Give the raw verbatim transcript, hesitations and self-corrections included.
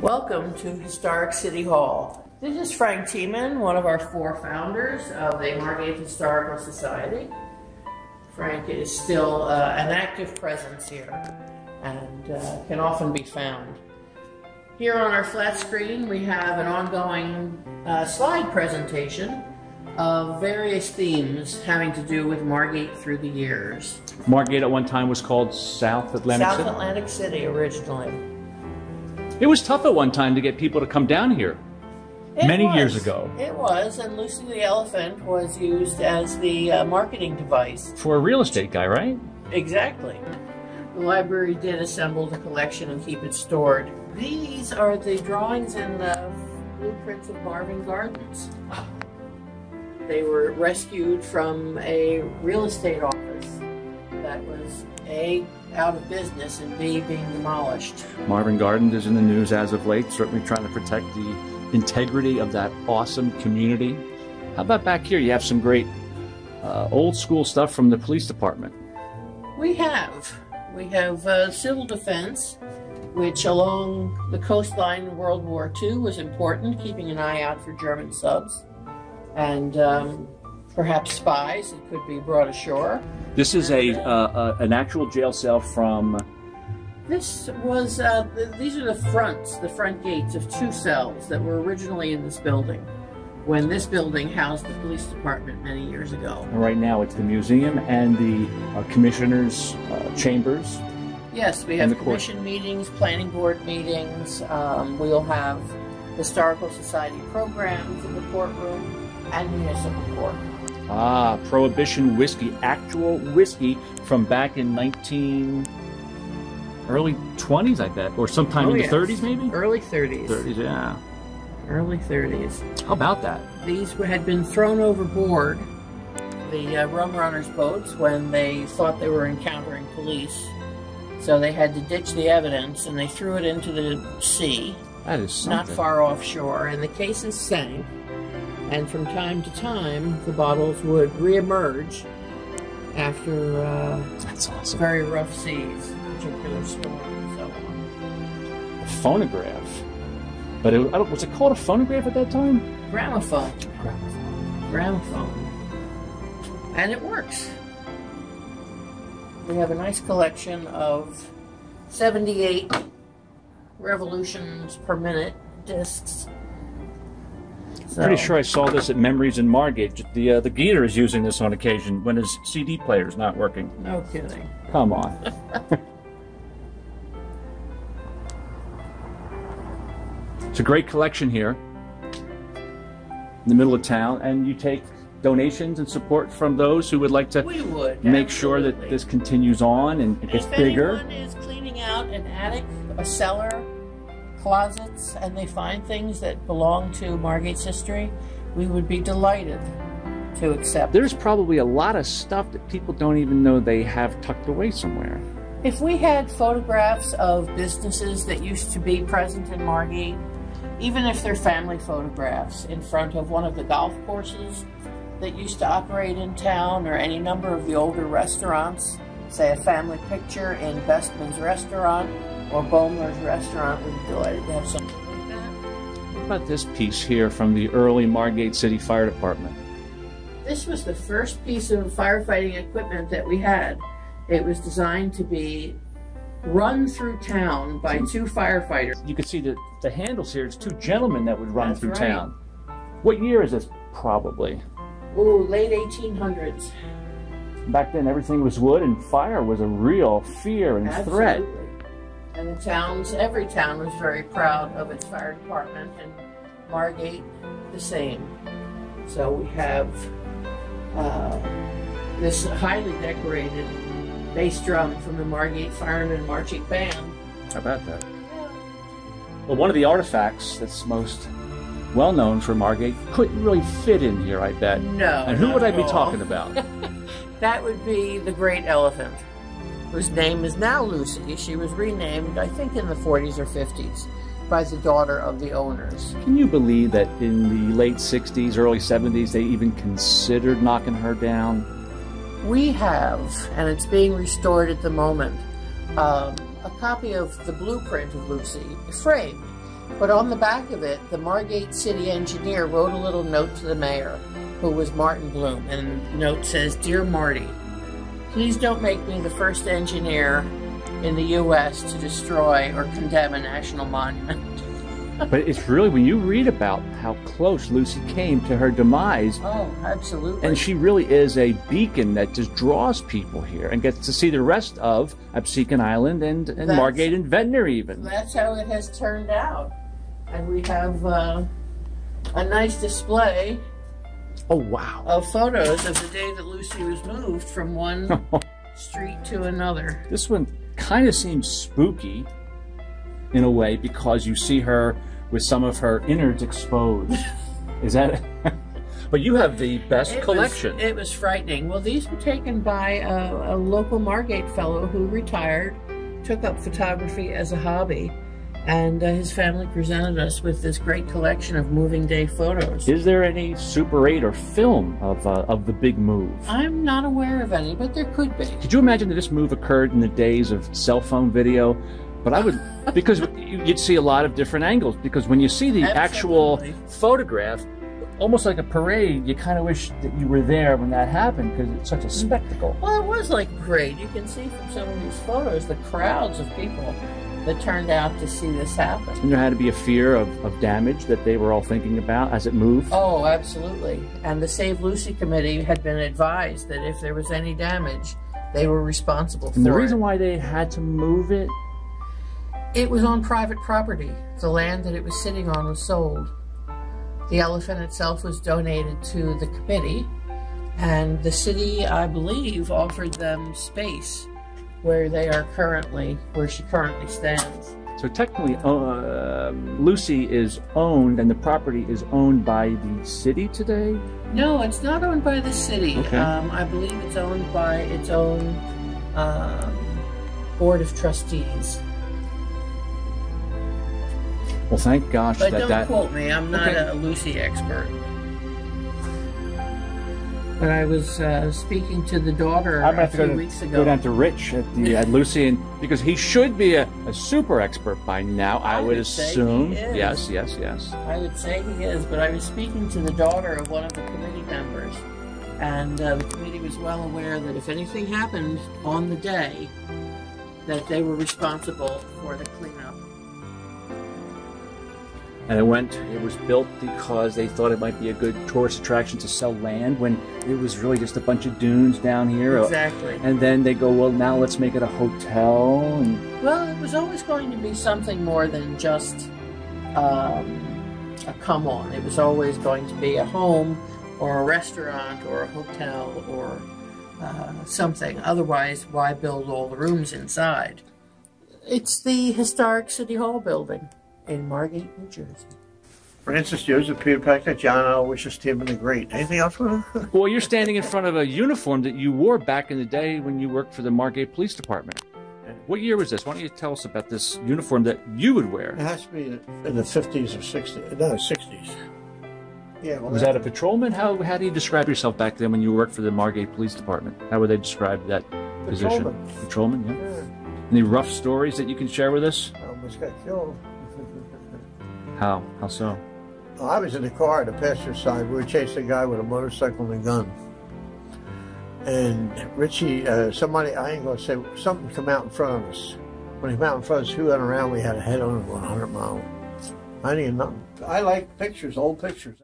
Welcome to Historic City Hall. This is Frank Tiemann, one of our four founders of the Margate Historical Society. Frank is still uh, an active presence here and uh, can often be found. Here on our flat screen we have an ongoing uh, slide presentation of various themes having to do with Margate through the years. Margate at one time was called South Atlantic South City? South Atlantic City originally. It was tough at one time to get people to come down here. It Many was. years ago. It was, and Lucy the Elephant was used as the uh, marketing device. For a real estate guy, right? Exactly. The library did assemble the collection and keep it stored. These are the drawings and the blueprints of Marvin Gardens. They were rescued from a real estate office that was A, out of business, and B, being demolished. Marvin Gardens is in the news as of late, certainly trying to protect the integrity of that awesome community. How about back here? You have some great uh, old school stuff from the police department. We have. We have uh, civil defense, which along the coastline in World War Two was important, keeping an eye out for German subs and um, perhaps spies that could be brought ashore. This is a uh, uh, an actual jail cell from... This was, uh, the, these are the fronts, the front gates of two cells that were originally in this building when this building housed the police department many years ago. And right now it's the museum and the uh, commissioner's uh, chambers. Yes, we have commission meetings, planning board meetings. Um, we'll have historical society programs in the courtroom and municipal court. Ah, Prohibition whiskey, actual whiskey from back in nineteen early twenties, I bet, or sometime oh, in yes. the thirties, maybe. Early thirties. thirties, yeah. Early thirties. How about that? These had been thrown overboard, the uh, rum runners' boats, when they thought they were encountering police. So they had to ditch the evidence, and they threw it into the sea. That is something. Not far offshore, and the cases sank. And from time to time, the bottles would reemerge after uh, That's awesome. very rough seas, particular storm, and so on. A phonograph. But it, I don't, was it called a phonograph at that time? Gramophone. Gramophone. Gramophone. And it works. We have a nice collection of seventy-eight revolutions per minute discs. So. Pretty sure I saw this at Memories in Margate. The uh, the Geeter is using this on occasion when his C D player is not working. No kidding. Come on. It's a great collection here in the middle of town, and you take donations and support from those who would like to we would, make absolutely. sure that this continues on and it gets if bigger. If anyone is cleaning out an attic, a cellar, closets, and they find things that belong to Margate's history, we would be delighted to accept. There's probably a lot of stuff that people don't even know they have tucked away somewhere. If we had photographs of businesses that used to be present in Margate, even if they're family photographs in front of one of the golf courses that used to operate in town, or any number of the older restaurants, say a family picture in Bestman's restaurant or Boehmler's restaurant, we'd be delighted to have something like that. What about this piece here from the early Margate City Fire Department? This was the first piece of firefighting equipment that we had. It was designed to be run through town by two firefighters. You can see the, the handles here. It's two gentlemen that would run That's through right. town. What year is this, probably? Ooh, late eighteen hundreds. Back then, everything was wood, and fire was a real fear and Absolutely. threat. And the towns, every town was very proud of its fire department, and Margate the same. So we have uh, this highly decorated bass drum from the Margate Firemen Marching Band. How about that? Well, one of the artifacts that's most well known for Margate couldn't really fit in here, I bet. No. And who would I be all. talking about? That would be the Great Elephant, whose name is now Lucy. She was renamed, I think, in the forties or fifties by the daughter of the owners. Can you believe that in the late sixties, early seventies, they even considered knocking her down? We have, and it's being restored at the moment, um, a copy of the blueprint of Lucy, framed But on the back of it, the Margate city engineer wrote a little note to the mayor, who was Martin Bloom, and the note says, "Dear Marty, please don't make me the first engineer in the U S to destroy or condemn a national monument." But it's really, when you read about how close Lucy came to her demise. Oh, absolutely. And she really is a beacon that just draws people here and gets to see the rest of Absecon Island and, and Margate and Ventnor even. That's how it has turned out. And we have uh, a nice display. Oh, wow. Of photos of the day that Lucy was moved from one street to another. This one kind of seems spooky in a way, because you see her with some of her innards exposed. Is that? But you have the best it collection. Was, it was frightening. Well, these were taken by a, a local Margate fellow who retired, took up photography as a hobby, and uh, his family presented us with this great collection of moving day photos. Is there any Super eight or film of, uh, of the big move? I'm not aware of any, but there could be. Could you imagine that this move occurred in the days of cell phone video? But I would, because you'd see a lot of different angles, because when you see the Absolutely. actual photograph, almost like a parade, you kind of wish that you were there when that happened, because it's such a spectacle. Well, it was like a parade. You can see from some of these photos the crowds of people that turned out to see this happen. And there had to be a fear of, of damage that they were all thinking about as it moved? Oh, absolutely. And the Save Lucy Committee had been advised that if there was any damage, they were responsible for it. And the reason why they had to move it? It was on private property. The land that it was sitting on was sold. The elephant itself was donated to the committee, and the city, I believe, offered them space where they are currently, where she currently stands. So technically, uh, Lucy is owned, and the property is owned by the city today? No, it's not owned by the city. Okay. Um, I believe it's owned by its own um, board of trustees. Well, thank gosh but that don't that... quote me. I'm not okay. a Lucy expert. But I was uh, speaking to the daughter I'm a going to few go, weeks to, ago. go down to Rich at, the, at Lucy, and, because he should be a, a super expert by now, I, I would, would assume. say he is. Yes, yes, yes. I would say he is, but I was speaking to the daughter of one of the committee members, and uh, the committee was well aware that if anything happened on the day, that they were responsible for the cleanup. And it went, it was built because they thought it might be a good tourist attraction to sell land, when it was really just a bunch of dunes down here. Exactly. And then they go, well, now let's make it a hotel. And well, it was always going to be something more than just um, a come on. It was always going to be a home or a restaurant or a hotel or uh, something. Otherwise, why build all the rooms inside? It's the historic City Hall building in Margate, New Jersey. Francis Joseph Peter Packer, John Aloysius Tibbin the Great. Anything else for them? well, you're standing in front of a uniform that you wore back in the day when you worked for the Margate Police Department. What year was this? Why don't you tell us about this uniform that you would wear? It has to be in the fifties or sixties. No, sixties. Yeah. Well, was that a patrolman? How how do you describe yourself back then when you worked for the Margate Police Department? How would they describe that position? Patrolman. Patrolman, yeah. Yeah. Any rough stories that you can share with us? I almost got killed. How? How so? Well, I was in the car at the passenger side. We were chasing a guy with a motorcycle and a gun. And Richie, uh, somebody, I ain't going to say, something come out in front of us. When he came out in front of us, we went around, we had a head on it one hundred miles. I didn't know. I like pictures, old pictures.